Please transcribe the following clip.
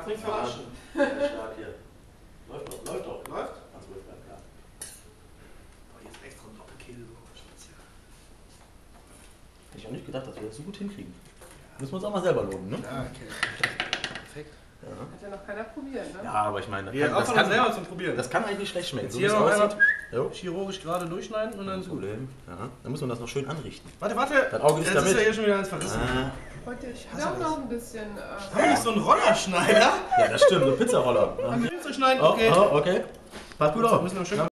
Kannst mich verarschen. Stark hier. Läuft doch, läuft doch. Läuft? Ganz ruhig bleiben, klar. Boah, jetzt extra ein Doppelkäse so speziell. Hätte ich auch nicht gedacht, dass wir das so gut hinkriegen. Müssen wir uns auch mal selber loben, ne? Ja, okay. Perfekt. Ja. Hat ja noch keiner probiert, ne? Ja, aber ich meine, Wir auch von selber zum Probieren. das kann eigentlich nicht schlecht schmecken. Jetzt So hier wie es noch aussieht. einmal chirurgisch gerade durchschneiden und dann ist gut. Problem. Ja. Dann muss man das noch schön anrichten. Warte, warte. Das Auge ist Jetzt damit. ist ja hier schon wieder eins verrissen. Heute ich hasse auch das. noch ein bisschen. Haben wir nicht so einen Rollerschneider? Ja, das stimmt, so Pizzaroller. Am Pilz zu schneiden, Oh, okay. oh, okay. Passt gut auf. Müssen wir schön